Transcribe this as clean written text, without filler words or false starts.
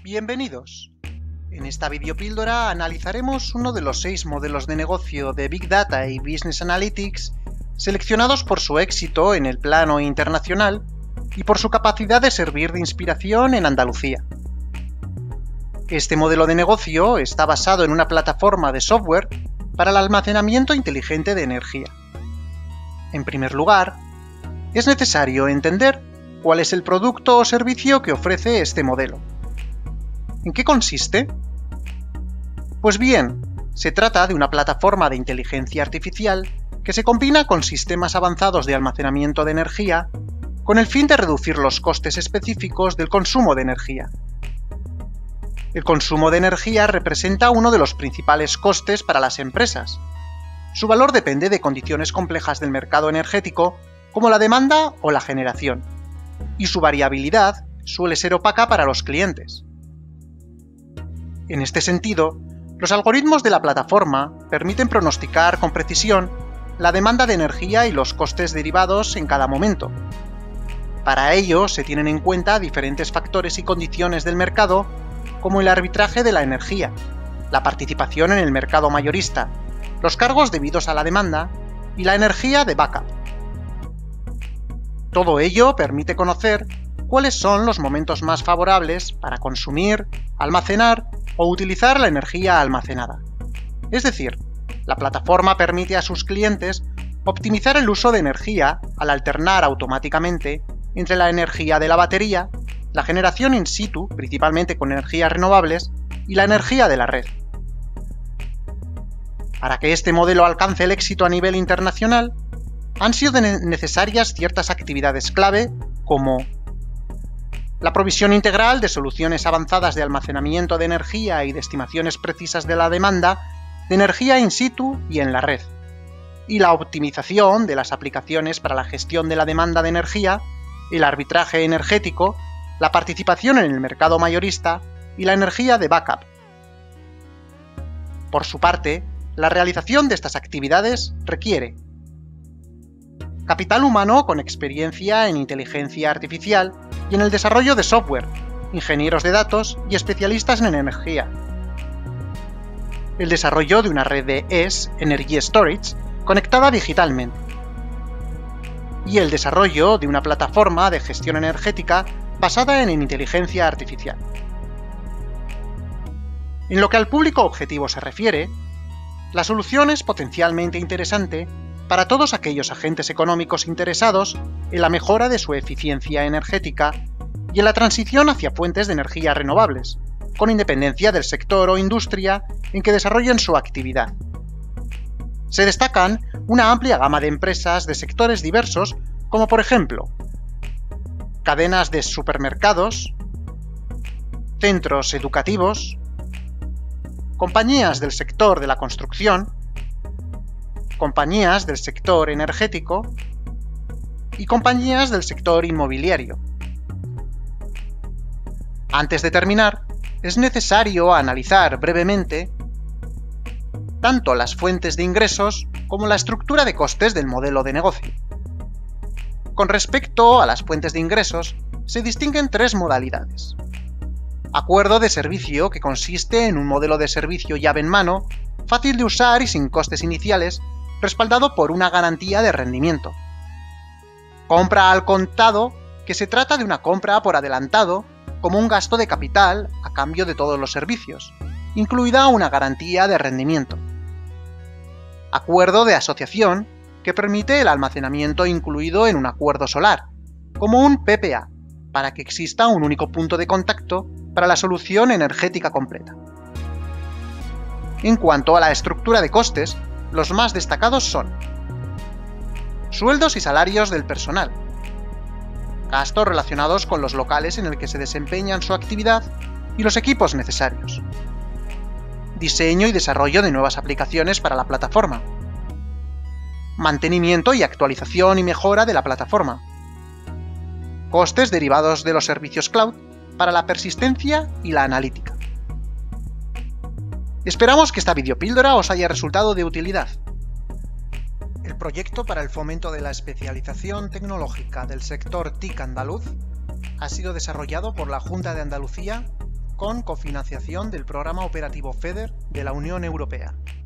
Bienvenidos. En esta videopíldora analizaremos uno de los 6 modelos de negocio de Big Data y Business Analytics seleccionados por su éxito en el plano internacional y por su capacidad de servir de inspiración en Andalucía. Este modelo de negocio está basado en una plataforma de software para el almacenamiento inteligente de energía. En primer lugar, es necesario entender cuál es el producto o servicio que ofrece este modelo. ¿En qué consiste? Pues bien, se trata de una plataforma de inteligencia artificial que se combina con sistemas avanzados de almacenamiento de energía con el fin de reducir los costes específicos del consumo de energía. El consumo de energía representa uno de los principales costes para las empresas. Su valor depende de condiciones complejas del mercado energético, como la demanda o la generación, y su variabilidad suele ser opaca para los clientes. En este sentido, los algoritmos de la plataforma permiten pronosticar con precisión la demanda de energía y los costes derivados en cada momento. Para ello se tienen en cuenta diferentes factores y condiciones del mercado, como el arbitraje de la energía, la participación en el mercado mayorista, los cargos debidos a la demanda y la energía de backup. Todo ello permite conocer cuáles son los momentos más favorables para consumir, almacenar o utilizar la energía almacenada. Es decir, la plataforma permite a sus clientes optimizar el uso de energía al alternar automáticamente entre la energía de la batería, la generación in situ, principalmente con energías renovables, y la energía de la red. Para que este modelo alcance el éxito a nivel internacional, han sido necesarias ciertas actividades clave como la provisión integral de soluciones avanzadas de almacenamiento de energía y de estimaciones precisas de la demanda de energía in situ y en la red, y la optimización de las aplicaciones para la gestión de la demanda de energía, el arbitraje energético, la participación en el mercado mayorista y la energía de backup. Por su parte, la realización de estas actividades requiere capital humano con experiencia en inteligencia artificial y en el desarrollo de software, ingenieros de datos y especialistas en energía. El desarrollo de una red de ES, Energy Storage, conectada digitalmente. Y el desarrollo de una plataforma de gestión energética basada en inteligencia artificial. En lo que al público objetivo se refiere, la solución es potencialmente interesante para todos aquellos agentes económicos interesados en la mejora de su eficiencia energética y en la transición hacia fuentes de energía renovables, con independencia del sector o industria en que desarrollen su actividad. Se destacan una amplia gama de empresas de sectores diversos, como por ejemplo, cadenas de supermercados, centros educativos, compañías del sector de la construcción, compañías del sector energético y compañías del sector inmobiliario. Antes de terminar, es necesario analizar brevemente tanto las fuentes de ingresos como la estructura de costes del modelo de negocio. Con respecto a las fuentes de ingresos, se distinguen 3 modalidades. Acuerdo de servicio, que consiste en un modelo de servicio llave en mano, fácil de usar y sin costes iniciales, respaldado por una garantía de rendimiento. Compra al contado, que se trata de una compra por adelantado, como un gasto de capital a cambio de todos los servicios, incluida una garantía de rendimiento. Acuerdo de asociación, que permite el almacenamiento incluido en un acuerdo solar, como un PPA, para que exista un único punto de contacto para la solución energética completa. En cuanto a la estructura de costes, los más destacados son sueldos y salarios del personal, gastos relacionados con los locales en el que se desempeñan su actividad y los equipos necesarios, diseño y desarrollo de nuevas aplicaciones para la plataforma, mantenimiento y actualización y mejora de la plataforma, costes derivados de los servicios cloud para la persistencia y la analítica. Esperamos que esta videopíldora os haya resultado de utilidad. El proyecto para el fomento de la especialización tecnológica del sector TIC andaluz ha sido desarrollado por la Junta de Andalucía con cofinanciación del Programa Operativo FEDER de la Unión Europea.